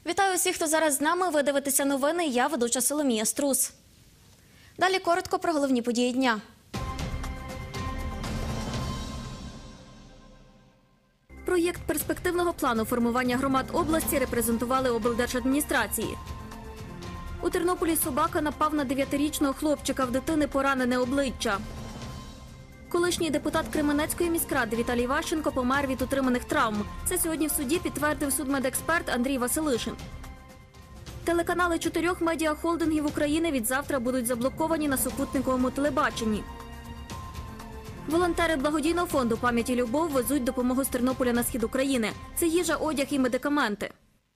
Вітаю усіх, хто зараз з нами. Ви дивитеся новини. Я ведуча Соломія Струс. Далі коротко про головні події дня. Проєкт перспективного плану формування громад області репрезентували облдержадміністрації. У Тернополі собака напав на 9-річного хлопчика, в дитини поранене обличчя. Колишній депутат Кременецької міськради Віталій Ващенко помер від отриманих травм. Це сьогодні в суді підтвердив судмедексперт Андрій Василишин. Телеканали 4 медіахолдингів України відзавтра будуть заблоковані на супутниковому телебаченні. Волонтери благодійного фонду «Пам'ять і любов» везуть допомогу з Тернополя на схід України. Це їжа, одяг і медикаменти.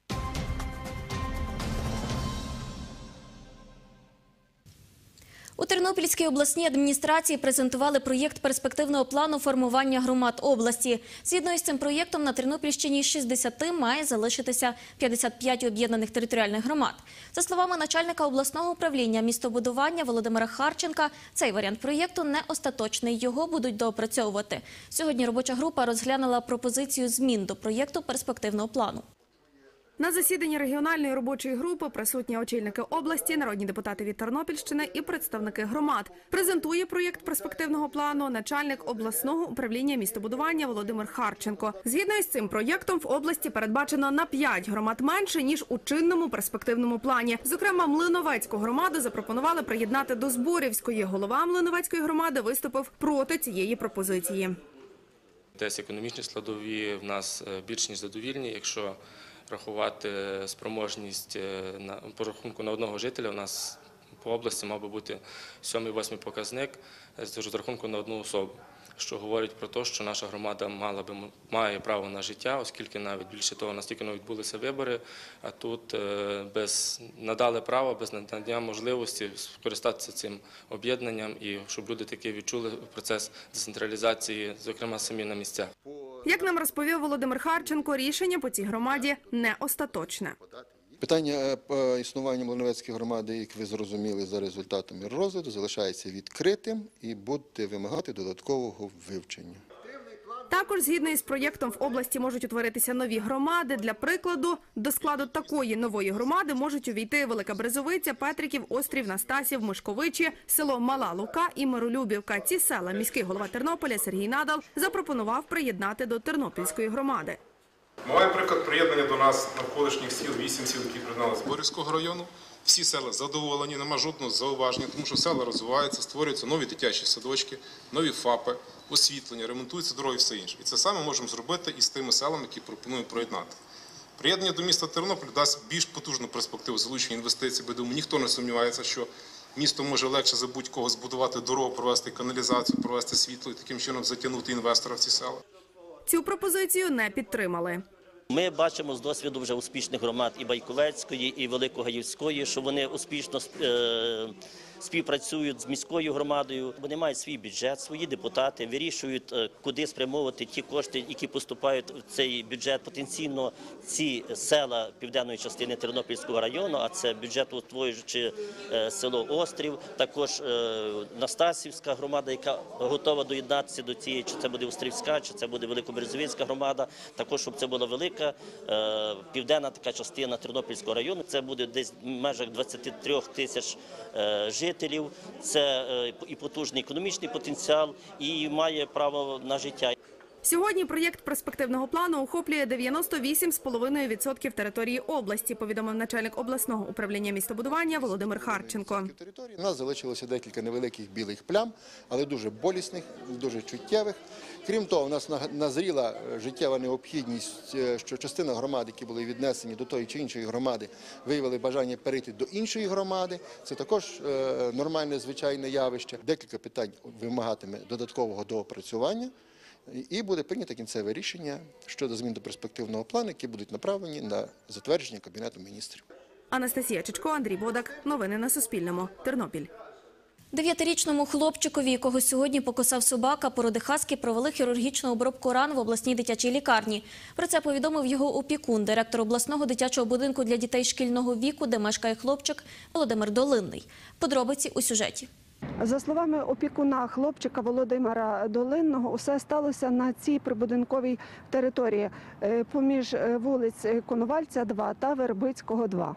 У Тернопільській обласній адміністрації презентували проєкт перспективного плану формування громад області. Згідно із цим проєктом, на Тернопільщині з 60 має залишитися 55 об'єднаних територіальних громад. За словами начальника обласного управління містобудування Володимира Харченка, цей варіант проєкту не остаточний, його будуть доопрацьовувати. Сьогодні робоча група розглянула пропозицію змін до проєкту перспективного плану. На засіданні регіональної робочої групи присутні очільники області, народні депутати від Тернопільщини і представники громад. Презентує проєкт перспективного плану начальник обласного управління містобудування Володимир Харченко. Згідно із цим проєктом в області передбачено на 5 громад менше, ніж у чинному перспективному плані. Зокрема, Млиновецьку громаду запропонували приєднати до Зборівської. Голова Млиновецької громади виступив проти цієї пропозиції. Десь економічні складові в нас більш ніж задовільні, якщо рахувати спроможність по рахунку на одного жителя, у нас по області мав би бути 7-8 показник з розрахунку на одну особу, що говорить про те, що наша громада має право на життя, оскільки навіть більше того, настільки відбулися вибори, а тут надали право, без надання можливості скористатися цим об'єднанням і щоб люди таки відчули процес децентралізації, зокрема самі на місцях. Як нам розповів Володимир Харченко, рішення по цій громаді не остаточне. Питання існування Млиновецької громади, як ви зрозуміли, за результатами розгляду, залишається відкритим і буде вимагати додаткового вивчення. Також, згідно із проєктом, в області можуть утворитися нові громади. Для прикладу, до складу такої нової громади можуть увійти Велика Березовиця, Петриків, Острів, Настасів, Мишковичі, село Мала Лука і Миролюбівка. Ці села міський голова Тернополя Сергій Надал запропонував приєднати до Тернопільської громади. Ми маємо приклад приєднання до нас навколишніх сіл, 8 сіл, які приєднали з Зборівського району. Всі села задоволені, немає жодного зауваження, тому що села розвиваються, створюються нові дитячі садочки, нові ФАПи, освітлення, ремонтуються дороги і все інше. І це саме можемо зробити і з тими селами, які пропонуємо приєднати. Приєднання до міста Тернопіль дасть більш потужну перспективу залучення інвестицій, бо думаю, ніхто не сумнівається, що місто може легше за будь-кого збудувати дорогу, провести каналізацію, провести світло і таким чином затягнути інвестора в ці села. Цю пропозицію не підтримали. Ми бачимо з досвіду вже успішних громад і Байковецької, і Великогаївської, що вони успішно співпрацюють з міською громадою. Вони мають свій бюджет, свої депутати, вирішують, куди спрямовувати ті кошти, які поступають в цей бюджет. Потенційно ці села південної частини Тернопільського району, а це бюджетоутворююче село Острів, також Настасівська громада, яка готова доєднатися до цієї, чи це буде Острівська, чи це буде Великоберезовицька громада, також щоб це була велика південна така частина Тернопільського району. Це буде десь в межах 23 тисяч жителів, це і потужний економічний потенціал, і має право на життя. Сьогодні проєкт перспективного плану охоплює 98,5% території області, повідомив начальник обласного управління містобудування Володимир Харченко. У нас залишилося декілька невеликих білих плям, але дуже болісних, дуже чуттєвих. Крім того, у нас назріла життєва необхідність, що частина громад, які були віднесені до тої чи іншої громади, виявили бажання перейти до іншої громади. Це також нормальне, звичайне явище. Декілька питань вимагатиме додаткового доопрацювання. І буде прийнято кінцеве рішення щодо змін до перспективного плану, які будуть направлені на затвердження Кабінету міністрів. Анастасія Чичко, Андрій Бодак. Новини на Суспільному. Тернопіль. 9-річному хлопчикові, якого сьогодні покусав собака, породи хаски, провели хірургічну обробку ран в обласній дитячій лікарні. Про це повідомив його опікун, директор обласного дитячого будинку для дітей шкільного віку, де мешкає хлопчик, Володимир Долинний. Подробиці у сюжеті. За словами опікуна хлопчика Володимира Долинного, усе сталося на цій прибудинковій території поміж вулиць Коновальця, 2 та Вербицького, 2.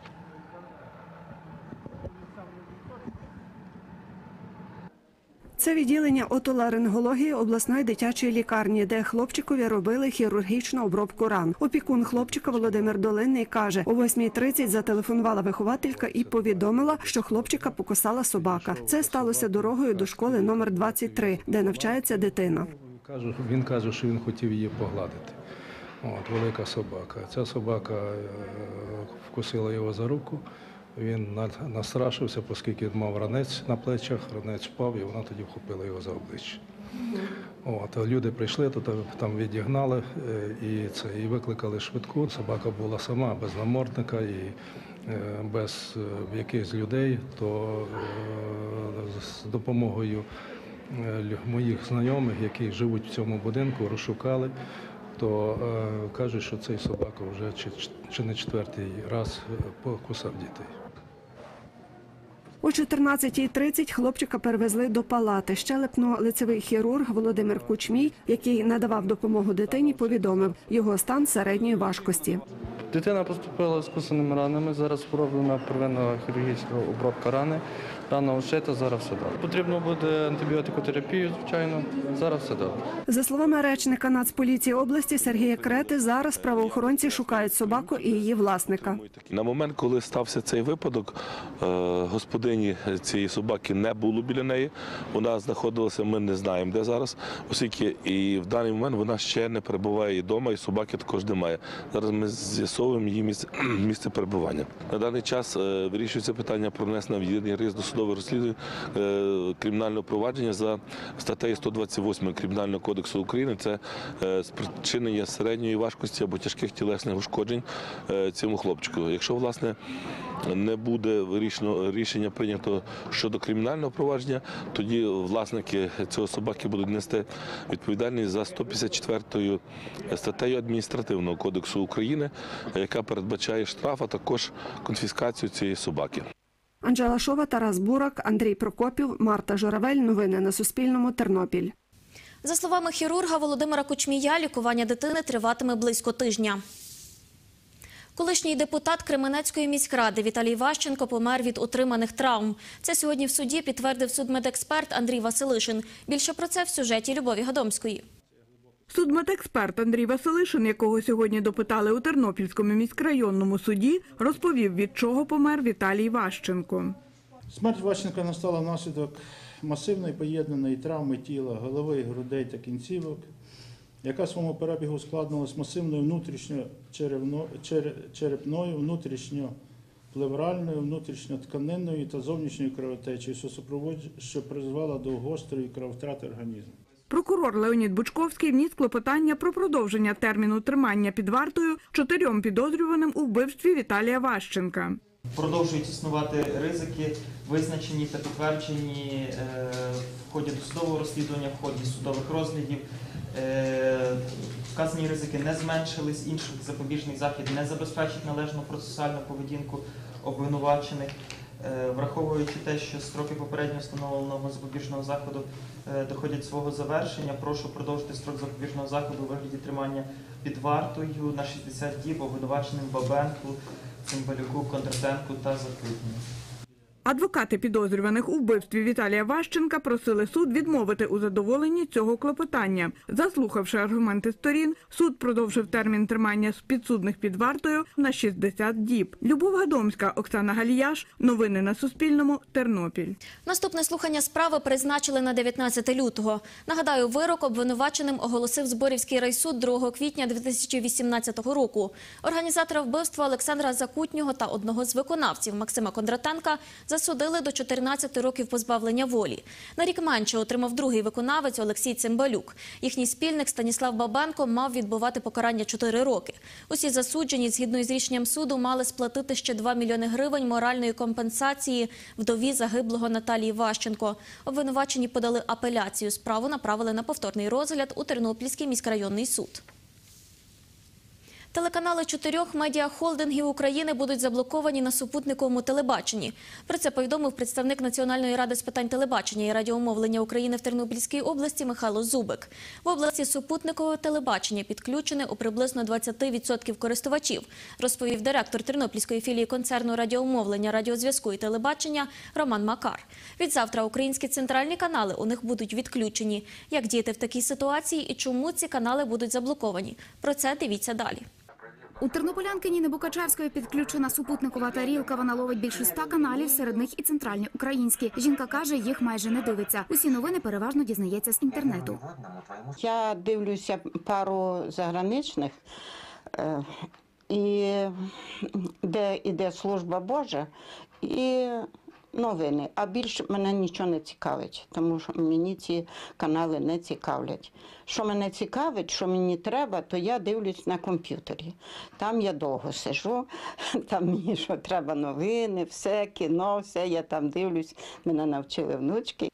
Це відділення отоларингології обласної дитячої лікарні, де хлопчикові робили хірургічну обробку ран. Опікун хлопчика Володимир Долинний каже, о 8:30 зателефонувала вихователька і повідомила, що хлопчика покусала собака. Це сталося дорогою до школи номер 23, де навчається дитина. Він каже, що він хотів її погладити. Велика собака. Ця собака вкусила його за руку. Він настрашився, оскільки мав ранець на плечах, ранець впав, і вона тоді вхопила його за обличчя. Люди прийшли, там відігнали і викликали швидку. Собака була сама, без намордника і без якихось людей, то з допомогою моїх знайомих, які живуть в цьому будинку, розшукали, то кажуть, що цей собака вже чи не 4-й раз покусав дітей. О 14:30 хлопчика перевезли до палати. Щелепно-лицевий хірург Володимир Кучмій, який надавав допомогу дитині, повідомив, його стан середньої важкості. Дитина поступила з кусаними ранами, зараз зроблена первинна хірургічна обробка рани. Рана ушита, зараз все добре. Потрібно буде антибіотикотерапію, звичайно, зараз все добре. За словами речника Нацполіції області Сергія Крети, зараз правоохоронці шукають собаку і її власника. На момент, коли стався цей випадок, господині цієї собаки не було біля неї. Вона знаходилася, ми не знаємо, де зараз, оскільки і в даний момент вона ще не перебуває вдома, і собаки також немає. Зараз ми з'ясовуємо її місце перебування. На даний час вирішується питання про внесення в єдиний реєстр досудового розслідування кримінального провадження за статтею 128 Кримінального кодексу України. Це спричинення середньої важкості або тяжких тілесних ушкоджень цьому хлопчику. Якщо, власне, не буде рішення прийнято щодо кримінального провадження, тоді власники цього собаки будуть нести відповідальність за 154 статтею Адміністративного кодексу України, яка передбачає штраф, а також конфіскацію цієї собаки. Анжела Шова, Тарас Бурак, Андрій Прокопів, Марта Журавель. Новини на Суспільному. Тернопіль. За словами хірурга Володимира Кучмія, лікування дитини триватиме близько тижня. Колишній депутат Кременецької міськради Віталій Ващенко помер від отриманих травм. Це сьогодні в суді підтвердив судмедексперт Андрій Василишин. Більше про це в сюжеті Любові Гадомської. Судмедексперт Андрій Василишин, якого сьогодні допитали у Тернопільському міськрайонному суді, розповів, від чого помер Віталій Ващенко. Смерть Ващенка настала внаслідок масивної поєднаної травми тіла, голови, грудей та кінцівок, яка в своєму перебігу ускладнилась масивною внутрішньочерепною, внутрішньоплевральною, внутрішньотканинною та зовнішньою кровотечею, що призвела до гострої крововтрати організму. Прокурор Леонід Бучковський вніс клопотання про продовження терміну тримання під вартою 4 підозрюваним у вбивстві Віталія Ващенка. Продовжують існувати ризики, визначені та підтверджені в ході досудового розслідування, в ході судових розглядів. Вказані ризики не зменшились, інших запобіжний захід не забезпечить належну процесуальну поведінку обвинувачених. Враховуючи те, що строки попередньо встановленого запобіжного заходу доходять свого завершення, прошу продовжити строк запобіжного заходу у вигляді тримання під вартою на 60 діб обвинуваченим Бабенку, Цимбалюку, Кондратенку та Закрутню. Адвокати підозрюваних у вбивстві Віталія Ващенка просили суд відмовити у задоволенні цього клопотання. Заслухавши аргументи сторін, суд продовжив термін тримання підсудних під вартою на 60 діб. Любов Гадомська, Оксана Галіяш. Новини на Суспільному. Тернопіль. Наступне слухання справи призначили на 19 лютого. Нагадаю, вирок обвинуваченим оголосив Зборівський райсуд 2 квітня 2018 року. Організатора вбивства Олександра Закутнього та одного з виконавців Максима Кондратенка засудили до 14 років позбавлення волі. На рік менше отримав другий виконавець Олексій Цимбалюк. Їхній спільник Станіслав Бабенко мав відбувати покарання 4 роки. Усі засуджені, згідно із рішенням суду, мали сплатити ще 2 мільйони гривень моральної компенсації вдові загиблого Наталії Ващенко. Обвинувачені подали апеляцію. Справу направили на повторний розгляд у Тернопільський міськрайонний суд. Телеканали 4 медіахолдингів України будуть заблоковані на супутниковому телебаченні. Про це повідомив представник Національної ради з питань телебачення і радіомовлення України в Тернопільській області Михайло Зубик. В області супутникового телебачення підключене у приблизно 20% користувачів, розповів директор Тернопільської філії концерну радіомовлення, радіозв'язку і телебачення Роман Макар. Відзавтра українські центральні канали у них будуть відключені. Як діяти в такій ситуації і чому ці канали будуть заблоковані? Про це дивіться далі. У тернополянки Ніни Букачевської підключена супутникова тарілка. Вона ловить більше 100 каналів, серед них і центральні українські. Жінка каже, їх майже не дивиться. Усі новини переважно дізнається з інтернету. Я дивлюся пару заграничних, і де йде служба Божа, і новини. А більше мене нічого не цікавить, тому що мені ці канали не цікавлять. Що мене цікавить, що мені треба, то я дивлюсь на комп'ютері. Там я довго сижу, там мені що треба новини, все, кіно, все, я там дивлюсь, мене навчили внучки.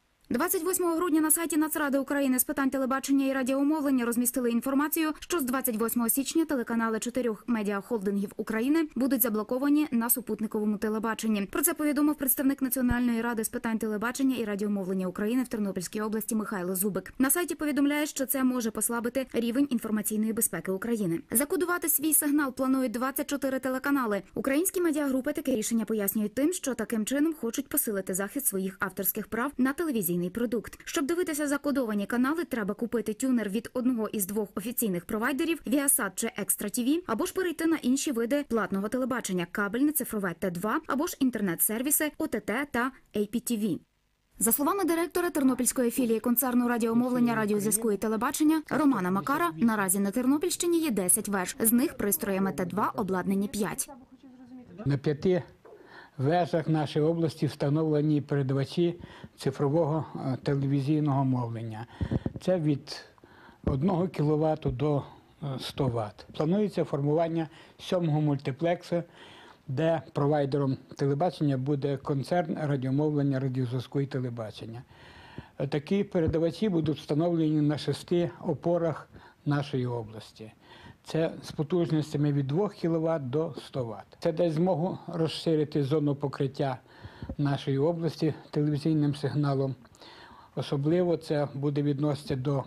28 грудня на сайті Нацради України з питань телебачення і радіомовлення розмістили інформацію, що з 28 січня телеканали 4 медіахолдингів України будуть заблоковані на супутниковому телебаченні. Про це повідомив представник Національної ради з питань телебачення і радіомовлення України в Тернопільській області Михайло Зубик. На сайті повідомляє, що це може послабити рівень інформаційної безпеки України. Закодувати свій сигнал планують 24 телеканали. Українські медіагрупи таке рішення пояснюють тим, що таким чином хочуть посилити захист своїх авторських прав на телевізійний продукт. Щоб дивитися закодовані канали, треба купити тюнер від одного із 2 офіційних провайдерів – Viasat чи Extra TV, або ж перейти на інші види платного телебачення – кабельне, цифрове Т2, або ж інтернет-сервіси ОТТ та APTV. За словами директора Тернопільської філії концерну радіомовлення, радіозв'язку і телебачення Романа Макара, наразі на Тернопільщині є 10 веж. З них пристроями Т2 обладнані 5. На 5 вежах нашої області встановлені передавачі цифрового телевізійного мовлення. Це від 1 кВт до 100 Вт. Планується формування 7-го мультиплексу, де провайдером телебачення буде концерн радіомовлення, радіозв'язку і телебачення. Такі передавачі будуть встановлені на 6 опорах нашої області. Це з потужностями від 2 кВт до 100 Вт. Це дасть змогу розширити зону покриття нашої області телевізійним сигналом. Особливо це буде відноситися до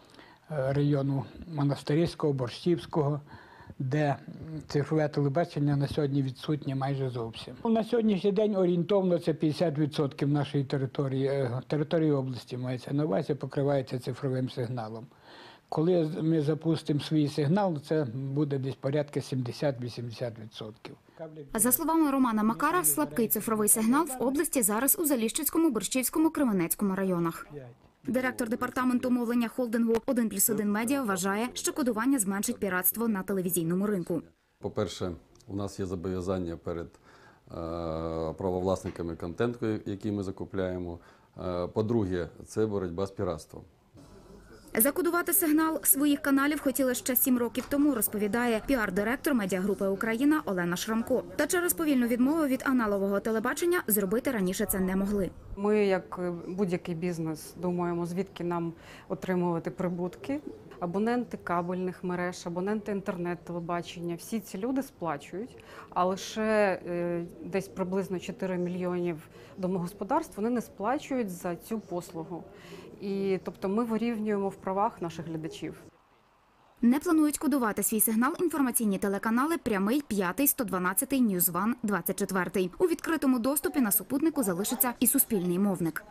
району Монастирського, Борщівського, де цифрове телебачення на сьогодні відсутнє майже зовсім. На сьогоднішній день орієнтовно це 50% нашої території області мається на увазі, покривається цифровим сигналом. Коли ми запустимо свій сигнал, це буде десь порядка 70-80%. За словами Романа Макара, слабкий цифровий сигнал в області зараз у Заліщицькому, Борщівському, Кременецькому районах. Директор департаменту мовлення холдингу «1+1 Медіа» вважає, що кодування зменшить піратство на телевізійному ринку. По-перше, у нас є зобов'язання перед правовласниками контенту, який ми закупляємо. По-друге, це боротьба з піратством. Закодувати сигнал своїх каналів хотіли ще 7 років тому, розповідає піар-директор медіагрупи «Україна» Олена Шрамко. Та через повільну відмову від аналогового телебачення зробити раніше це не могли. Ми, як будь-який бізнес, думаємо, звідки нам отримувати прибутки. Абоненти кабельних мереж, абоненти інтернет-телебачення – всі ці люди сплачують, а лише десь приблизно 4 мільйонів домогосподарств вони не сплачують за цю послугу. І, тобто, ми вирівнюємо в правах наших глядачів. Не планують кодувати свій сигнал інформаційні телеканали «Прямий», «5», «112», «News One», «24». У відкритому доступі на супутнику залишиться і суспільний мовник.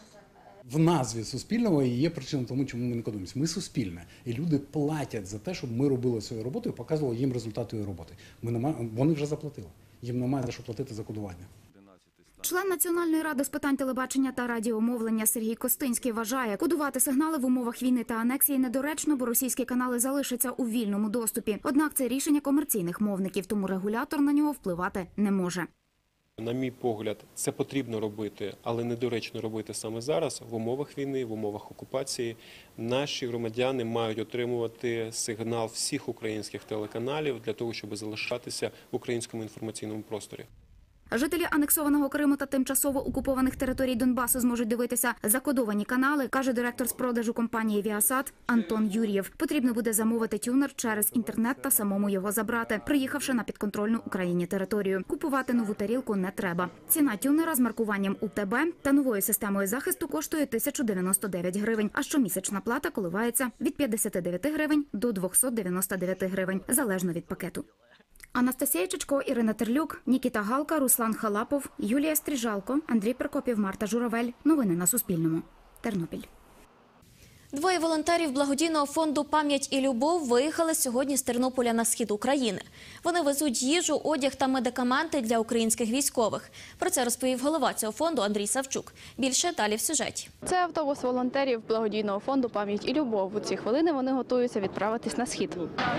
В назві Суспільного є причина тому, чому ми не кодуємося. Ми суспільне. І люди платять за те, щоб ми робили свою роботу і показували їм результати її роботи. Вони вже заплатили. Їм немає за що платити за кодування. Член Національної ради з питань телебачення та радіомовлення Сергій Костинський вважає, кодувати сигнали в умовах війни та анексії недоречно, бо російські канали залишаться у вільному доступі. Однак це рішення комерційних мовників, тому регулятор на нього впливати не може. На мій погляд, це потрібно робити, але недоречно робити саме зараз, в умовах війни, в умовах окупації. Наші громадяни мають отримувати сигнал всіх українських телеканалів для того, щоб залишатися в українському інформаційному просторі. Жителі анексованого Криму та тимчасово окупованих територій Донбасу зможуть дивитися закодовані канали, каже директор з продажу компанії «Віасат» Антон Юр'єв. Потрібно буде замовити тюнер через інтернет та самому його забрати, приїхавши на підконтрольну Україні територію. Купувати нову тарілку не треба. Ціна тюнера з маркуванням УТБ та новою системою захисту коштує 1099 гривень, а щомісячна плата коливається від 59 гривень до 299 гривень, залежно від пакету. Анастасія Чичко, Ірина Терлюк, Нікіта Галка, Руслан Халапов, Юлія Стріжалко, Андрій Прокопів, Марта Журавель. Новини на Суспільному. Тернопіль. Двоє волонтерів благодійного фонду «Пам'ять і любов» виїхали сьогодні з Тернополя на схід України. Вони везуть їжу, одяг та медикаменти для українських військових. Про це розповів голова цього фонду Андрій Савчук. Більше далі в сюжеті. Це автобус волонтерів благодійного фонду «Пам'ять і любов». У ці хвилини вони готуються відправитись на схід.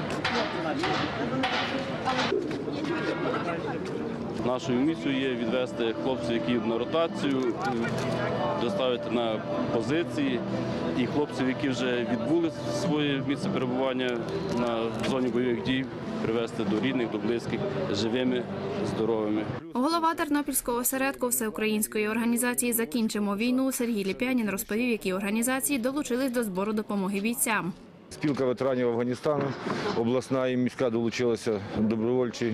Нашою місією є відвести хлопців, які на ротацію, доставити на позиції, і хлопців, які вже відбули своє місце перебування на зоні бойових дій, привезти до рідних, до близьких, живими, здоровими. Голова Тернопільського осередку всеукраїнської організації «Закінчимо війну» Сергій Ліпянін розповів, які організації долучились до збору допомоги бійцям. Спілка ветеранів Афганістану, обласна і міська долучилася, добровольчий,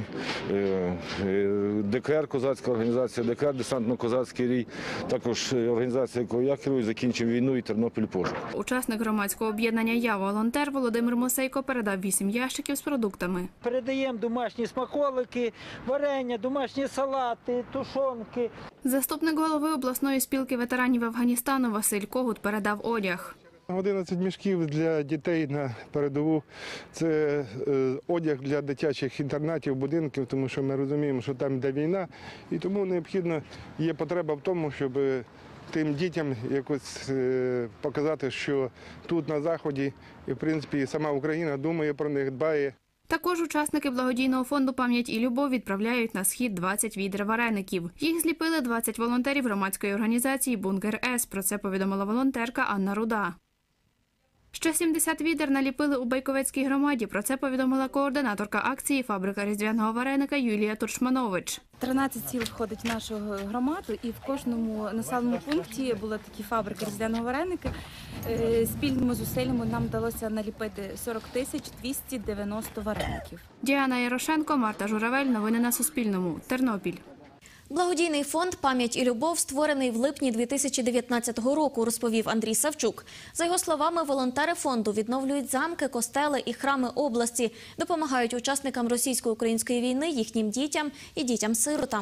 ДКР, козацька організація, ДКР, десантно-козацький рій, також організація, якою я керую, «Закінчимо війну» і «Тернопіль пошук». Учасник громадського об'єднання «Я волонтер» Володимир Мосейко передав 8 ящиків з продуктами. Передаємо домашні смаколики, варення, домашні салати, тушонки. Заступник голови обласної спілки ветеранів Афганістану Василь Когут передав одяг. 11 мішків для дітей на передову – це одяг для дитячих інтернатів, будинків, тому що ми розуміємо, що там йде війна, і тому необхідно, є потреба в тому, щоб тим дітям якось показати, що тут на Заході, і в принципі сама Україна думає про них, дбає. Також учасники благодійного фонду «Пам'ять і любов» відправляють на схід 20 відер вареників. Їх зліпили 20 волонтерів громадської організації «Бункер С». Про це повідомила волонтерка Анна Руда. Ще 70 відер наліпили у Байковецькій громаді. Про це повідомила координаторка акції «Фабрика різдвяного вареника» Юлія Турчманович. 13 сіл входить в нашу громаду, і в кожному населеному пункті були такі фабрики різдвяного вареника. Спільними зусиллями нам вдалося наліпити 40 290 вареників. Діана Ярошенко, Марта Журавель. Новини на Суспільному. Тернопіль. Благодійний фонд «Пам'ять і любов» створений в липні 2019 року, розповів Андрій Савчук. За його словами, волонтери фонду відновлюють замки, костели і храми області, допомагають учасникам російсько-української війни, їхнім дітям і дітям-сиротам.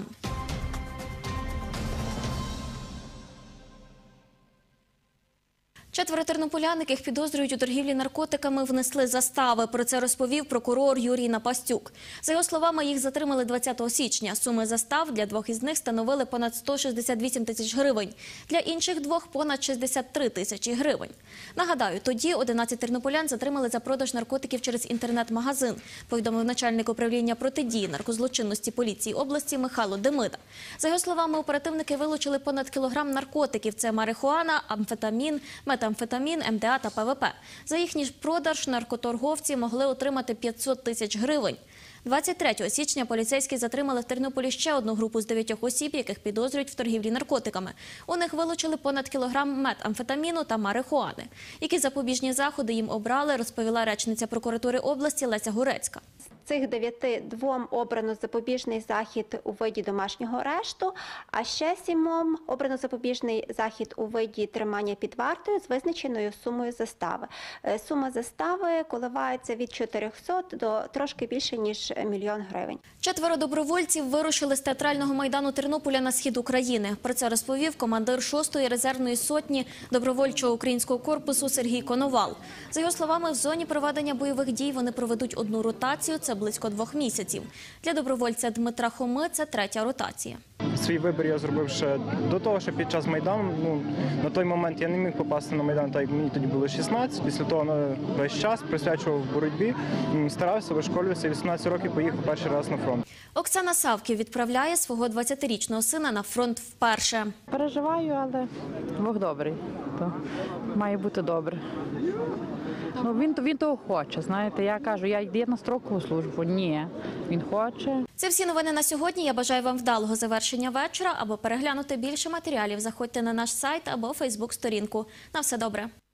Четверо тернополян, яких підозрюють у торгівлі наркотиками, внесли застави. Про це розповів прокурор Юрій Напастюк. За його словами, їх затримали 20 січня. Суми застав для двох із них становили понад 168 тисяч гривень. Для інших двох – понад 63 тисячі гривень. Нагадаю, тоді 11 тернополян затримали за продаж наркотиків через інтернет-магазин, повідомив начальник управління протидії наркозлочинності поліції області Михайло Демида. За його словами, оперативники вилучили понад кілограм наркотиків – це марихуана, амфетамін, метамфетамін, МДА та ПВП. За їхній продаж наркоторговці могли отримати 500 тисяч гривень. 23 січня поліцейські затримали в Тернополі ще одну групу з 9 осіб, яких підозрюють в торгівлі наркотиками. У них вилучили понад кілограм метамфетаміну та марихуани. Які запобіжні заходи їм обрали, розповіла речниця прокуратури області Леся Гурецька. З цих 9 двом обрано запобіжний захід у виді домашнього арешту, а ще 7 обрано запобіжний захід у виді тримання під вартою з визначеною сумою застави. Сума застави коливається від 400 до трошки більше, ніж 1 мільйон гривень. 4 добровольців вирушили з театрального майдану Тернополя на схід України. Про це розповів командир 6-ї резервної сотні добровольчого українського корпусу Сергій Коновал. За його словами, в зоні проведення бойових дій вони проведуть одну ротацію – це близько 2 місяців. Для добровольця Дмитра Хоми це 3-я ротація. Свій вибір я зробив ще до того, що під час Майдану, на той момент я не міг попасти на Майдан, так як мені тоді було 16. Після того весь час присвячував боротьбі, старався, вишколювався, 18 років поїхав перший раз на фронт. Оксана Савків відправляє свого 20-річного сина на фронт вперше. Переживаю, але Бог добрий, то має бути добре. Ну, він того хоче, знаєте. Я кажу, я йду на строкову службу. Ні, він хоче. Це всі новини на сьогодні. Я бажаю вам вдалого завершення вечора. Або переглянути більше матеріалів, заходьте на наш сайт або Фейсбук-сторінку. На все добре.